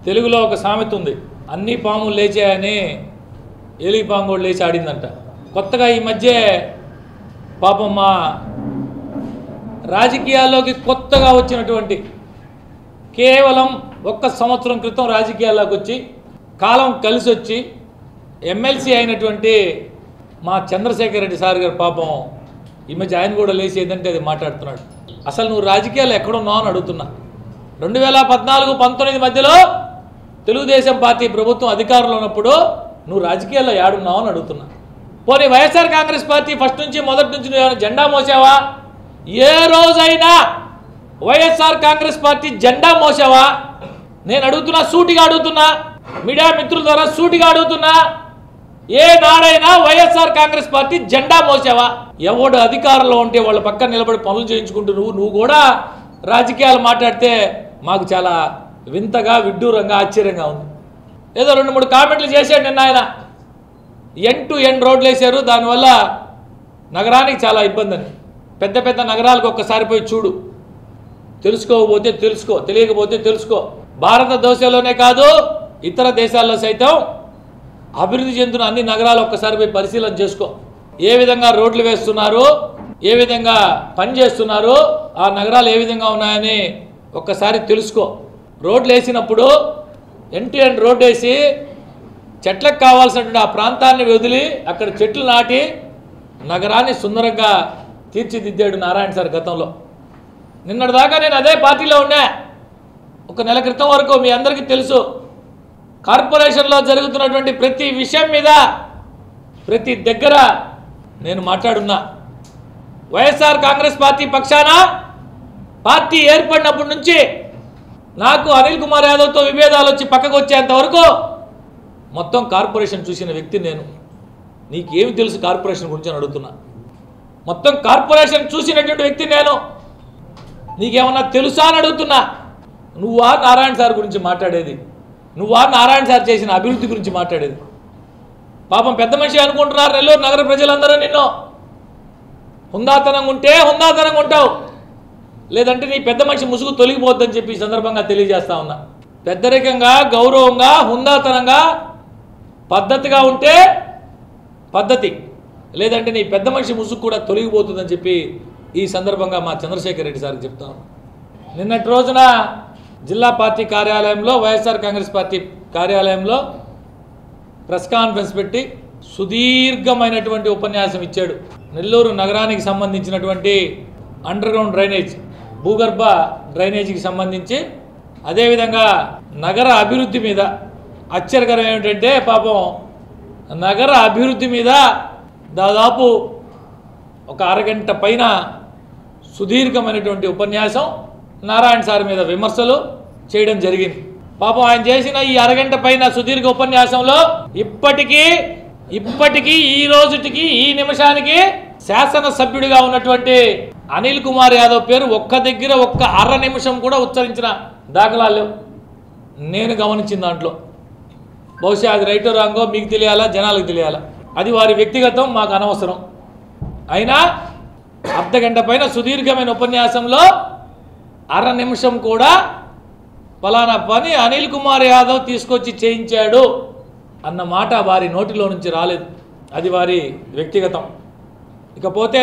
తెలుగులో ఒక సామెత ఉంది, అన్ని పాములు లేచాయని ఏలి పాము కూడా లేచి ఆడిందంట. కొత్తగా ఈ మధ్య పాపం మా రాజకీయాల్లోకి కొత్తగా వచ్చినటువంటి కేవలం 1 సంవత్సరం క్రితం రాజకీయాల్లోకి వచ్చి కాలం కలిసి వచ్చి ఎమ్మెల్సీ అయినటువంటి మా చంద్రశేఖర్ రెడ్డి సార్ గారు పాపం ఈ మధ్య ఆయన కూడా లేచి ఏదంటే అది మాట్లాడుతున్నాడు. అసలు నువ్వు రాజకీయాలు ఎక్కడున్నావు అని అడుగుతున్నా. 2014-19 మధ్యలో తెలుగుదేశం పార్టీ ప్రభుత్వం అధికారంలో ఉన్నప్పుడు నువ్వు రాజకీయాల్లో ఏడున్నావు అని అడుగుతున్నా. పోనీ వైఎస్ఆర్ కాంగ్రెస్ పార్టీ మొదటి నుంచి నువ్వు జెండా మోసావా? ఏ రోజైనా వైఎస్ఆర్ కాంగ్రెస్ పార్టీ జెండా మోసావా? నేను అడుగుతున్నా, సూటిగా అడుగుతున్నా, మీడియా మిత్రుల ద్వారా సూటిగా అడుగుతున్నా, ఏ నాడైనా వైఎస్ఆర్ కాంగ్రెస్ పార్టీ జెండా మోసావా? ఎవడు అధికారంలో ఉంటే వాళ్ళ పక్కన నిలబడి పనులు చేయించుకుంటూ నువ్వు కూడా రాజకీయాలు మాట్లాడితే మాకు చాలా వింతగా విడ్డూరంగా ఆశ్చర్యంగా ఉంది. ఏదో 2-3 కామెంట్లు చేశాడు నిన్న ఆయన. ఎండ్ టు ఎండ్ రోడ్లు వేశారు, దానివల్ల నగరానికి చాలా ఇబ్బంది అని. పెద్ద పెద్ద నగరాలకు ఒక్కసారి పోయి చూడు, తెలుసుకోకపోతే తెలుసుకో, తెలియకపోతే తెలుసుకో. భారతదేశంలోనే కాదు ఇతర దేశాల్లో సైతం అభివృద్ధి చెందిన అన్ని నగరాలు ఒక్కసారి పోయి పరిశీలన చేసుకో. ఏ విధంగా రోడ్లు వేస్తున్నారు, ఏ విధంగా పని చేస్తున్నారు, ఆ నగరాలు ఏ విధంగా ఉన్నాయని ఒక్కసారి తెలుసుకో. రోడ్లు వేసినప్పుడు ఎండ్ టు ఎండ్ రోడ్ వేసి చెట్లకు కావాల్సినటువంటి ఆ ప్రాంతాన్ని వదిలి అక్కడ చెట్లు నాటి నగరాన్ని సుందరంగా తీర్చిదిద్దాడు నారాయణ సార్ గతంలో. నిన్నటిదాకా నేను అదే పార్టీలో ఉన్నా. 1 నెల క్రితం వరకు మీ అందరికీ తెలుసు, కార్పొరేషన్లో జరుగుతున్నటువంటి ప్రతి విషయం మీద ప్రతి దగ్గర నేను మాట్లాడున్నా. వైఎస్ఆర్ కాంగ్రెస్ పార్టీ పక్షాన పార్టీ ఏర్పడినప్పటి నుంచి నాకు అనిల్ కుమార్ యాదవ్తో విభేదాలు వచ్చి పక్కకు వచ్చేంత వరకు మొత్తం కార్పొరేషన్ చూసిన వ్యక్తి నేను. నీకేమి తెలుసు కార్పొరేషన్ గురించి అని అడుగుతున్నా. మొత్తం కార్పొరేషన్ చూసినటువంటి వ్యక్తి నేను. నీకేమన్నా తెలుసా అని అడుగుతున్నా. నువ్వా నారాయణ సార్ గురించి మాట్లాడేది? నువ్వా నారాయణ సార్ చేసిన అభివృద్ధి గురించి మాట్లాడేది? పాపం పెద్ద మనిషి అనుకుంటున్నారు నెల్లూరు నగర ప్రజలందరూ. నిన్ను హుందాతనంగా ఉంటే హుందాతనంగా ఉంటావు, లేదంటే నీ పెద్ద మనిషి ముసుగు తొలగిపోద్దని చెప్పి ఈ సందర్భంగా తెలియజేస్తా ఉన్నా. పెద్దరికంగా, గౌరవంగా, హుందాతనంగా, పద్ధతిగా ఉంటే పద్ధతి, లేదంటే నీ పెద్ద మనిషి ముసుగు కూడా తొలగిపోతుందని చెప్పి ఈ సందర్భంగా మా చంద్రశేఖర్ రెడ్డి సార్కి చెప్తాను. నిన్నటి రోజున జిల్లా పార్టీ కార్యాలయంలో, వైఎస్ఆర్ కాంగ్రెస్ పార్టీ కార్యాలయంలో ప్రెస్ కాన్ఫరెన్స్ పెట్టి సుదీర్ఘమైనటువంటి ఉపన్యాసం ఇచ్చాడు. నెల్లూరు నగరానికి సంబంధించినటువంటి అండర్ గ్రౌండ్ డ్రైనేజ్, భూగర్భ డ్రైనేజీకి సంబంధించి, అదేవిధంగా నగర అభివృద్ధి మీద. ఆశ్చర్యకరం ఏమిటంటే పాపం నగర అభివృద్ధి మీద దాదాపు 1 అరగంట పైన సుదీర్ఘమైనటువంటి ఉపన్యాసం, నారాయణ సార్ మీద విమర్శలు చేయడం జరిగింది. పాపం ఆయన చేసిన ఈ అరగంట పైన సుదీర్ఘ ఉపన్యాసంలో ఇప్పటికీ ఈ రోజుటికి ఈ నిమిషానికి శాసనసభ్యుడిగా ఉన్నటువంటి అనిల్ కుమార్ యాదవ్ పేరు ఒక్క దగ్గర 1 అర నిమిషం కూడా ఉచ్చరించిన దాఖలాలు లేవు నేను గమనించిన దాంట్లో. బహుశా అది రైటో రాంగో మీకు తెలియాలా, జనాలకు తెలియాలా, అది వారి వ్యక్తిగతం, మాకు అనవసరం. అయినా అర్ధగంట పైన సుదీర్ఘమైన ఉపన్యాసంలో అర నిమిషం కూడా ఫలానా పని అనిల్ కుమార్ యాదవ్ తీసుకొచ్చి చేయించాడు అన్న మాట వారి నోటిలో నుంచి రాలేదు. అది వారి వ్యక్తిగతం. ఇకపోతే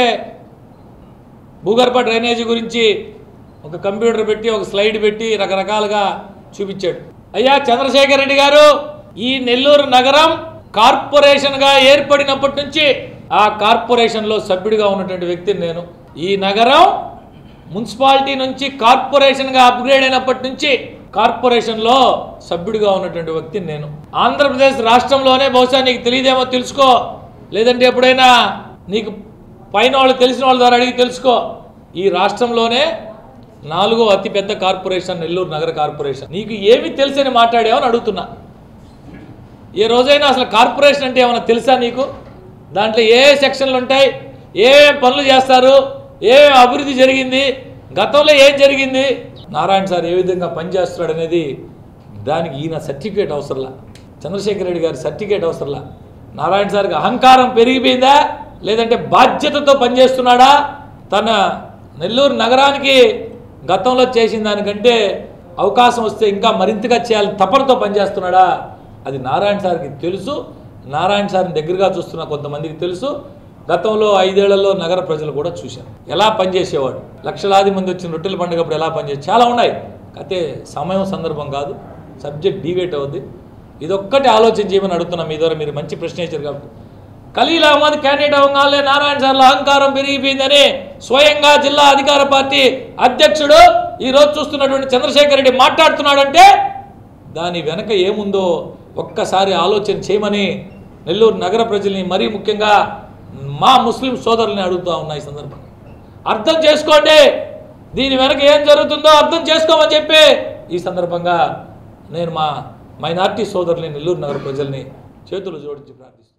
భూగర్భ డ్రైనేజీ గురించి ఒక కంప్యూటర్ పెట్టి, ఒక స్లైడ్ పెట్టి రకరకాలుగా చూపించాడు. అయ్యా చంద్రశేఖర్ రెడ్డి గారు, ఈ నెల్లూరు నగరం కార్పొరేషన్గా ఏర్పడినప్పటి నుంచి ఆ కార్పొరేషన్లో సభ్యుడిగా ఉన్నటువంటి వ్యక్తిని నేను. ఈ నగరం మున్సిపాలిటీ నుంచి కార్పొరేషన్గా అప్గ్రేడ్ అయినప్పటి నుంచి కార్పొరేషన్లో సభ్యుడిగా ఉన్నటువంటి వ్యక్తిని నేను. ఆంధ్రప్రదేశ్ రాష్ట్రంలోనే, బహుశా నీకు తెలియదేమో తెలుసుకో, లేదంటే ఎప్పుడైనా నీకు పైన వాళ్ళు తెలిసిన వాళ్ళ ద్వారా అడిగి తెలుసుకో, ఈ రాష్ట్రంలోనే 4వ అతిపెద్ద కార్పొరేషన్ నెల్లూరు నగర కార్పొరేషన్. నీకు ఏమి తెలుసని మాట్లాడావని అడుగుతున్నా. ఏ రోజైనా అసలు కార్పొరేషన్ అంటే ఏమైనా తెలుసా నీకు? దాంట్లో ఏ సెక్షన్లు ఉంటాయి, ఏ పనులు చేస్తారు, ఏ అభివృద్ధి జరిగింది, గతంలో ఏం జరిగింది, నారాయణ సార్ ఏ విధంగా పనిచేస్తున్నాడు అనేది దానికి ఈయన సర్టిఫికేట్ అవసరంలా, చంద్రశేఖర్ రెడ్డి గారి సర్టిఫికేట్ అవసరంలా. నారాయణ సార్కి అహంకారం పెరిగిపోయిందా, లేదంటే బాధ్యతతో పనిచేస్తున్నాడా? తన నెల్లూరు నగరానికి గతంలో చేసిన దానికంటే అవకాశం వస్తే ఇంకా మరింతగా చేయాలని తపనతో పనిచేస్తున్నాడా అది నారాయణ సార్కి తెలుసు. నారాయణ సార్ని దగ్గరగా చూస్తున్న కొంతమందికి తెలుసు. గతంలో 5 ఏళ్లలో నగర ప్రజలు కూడా చూశారు ఎలా పనిచేసేవాడు. లక్షలాది మంది వచ్చిన రొట్టెల పండుగప్పుడు ఎలా పనిచేసి చాలా ఉన్నాయి. అయితే సమయం సందర్భం కాదు, సబ్జెక్ట్ డివేట్ అవుద్ది. ఇదొక్కటి ఆలోచన చేయమని అడుగుతున్నాం మీ ద్వారా. మీరు మంచి ప్రశ్న ఇచ్చారు కాబట్టి ఖలీల్ అహ్మద్ క్యాండిడేట్ అవ్వగానే నారాయణ సార్లో అహంకారం పెరిగిపోయిందని స్వయంగా జిల్లా అధికార పార్టీ అధ్యక్షుడు ఈరోజు చూస్తున్నటువంటి చంద్రశేఖర్ రెడ్డి మాట్లాడుతున్నాడంటే దాని వెనక ఏముందో ఒక్కసారి ఆలోచన చేయమని నెల్లూరు నగర ప్రజల్ని మరీ ముఖ్యంగా మా ముస్లిం సోదరుల్ని అడుగుతూ ఉన్నాయి. ఈ సందర్భంగా అర్థం చేసుకోండి, దీని వెనక ఏం జరుగుతుందో అర్థం చేసుకోమని చెప్పి ఈ సందర్భంగా నేను మా మైనార్టీ సోదరుల్ని నెల్లూరు నగర ప్రజల్ని చేతులు జోడించి ప్రార్థిస్తున్నాను.